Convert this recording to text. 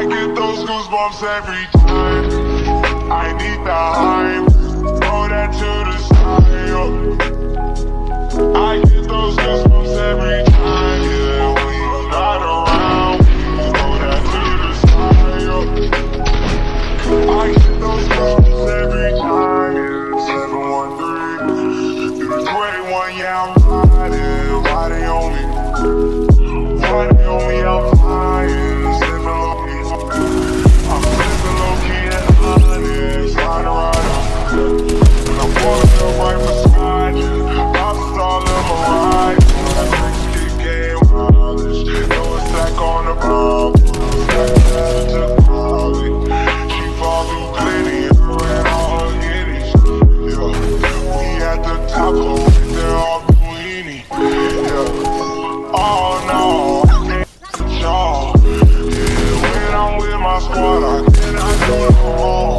I get those goosebumps every time. I need the hype, throw that to the side, yo. I get those goosebumps every time, yeah. When you're not around, throw that to the side, yo. I get those goosebumps every time, yeah. 713 through the 21, yeah, I'm riding. Why they on me? Why they on me? I'm flying. I'm living low-key and honest, riding right up. When I'm pulling up right beside you, lobsters all in my ride. That sex kick game wireless, know it's back on the ball. Back to Molly, she fall through plenty, her and all her guineas. Yeah, we at the top, so right there all Buini. Yeah, oh no, I can't y'all. My squad, I cannot do no wrong.